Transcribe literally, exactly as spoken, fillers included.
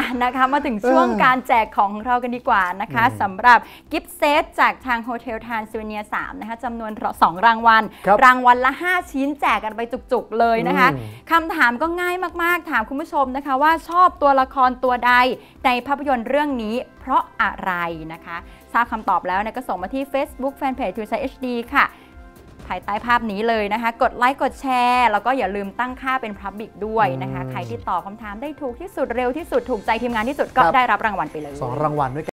นะคะมาถึงช่วงการแจกของของเรากันดีกว่านะคะสำหรับกิฟต์เซตจากทางโฮเทลทานซิเนียสามนะคะจำนวนสองรางวัลรางวัลละห้าชิ้นแจกกันไปจุกๆเลยนะคะคำถามก็ง่ายมากๆถามคุณผู้ชมนะคะว่าชอบตัวละครตัวใดในภาพยนตร์เรื่องนี้เพราะอะไรนะคะทราบคำตอบแล้วก็ส่งมาที่ Facebook Fanpage ทู ไซ เอช ดี ค่ะภายใต้ภาพนี้เลยนะคะกดไลค์กดแชร์แล้วก็อย่าลืมตั้งค่าเป็น Public ด้วยนะคะใครที่ตอบคำถามได้ถูกที่สุดเร็วที่สุดถูกใจทีมงานที่สุดก็ได้รับรางวัลไปเลยสองรางวัลด้วย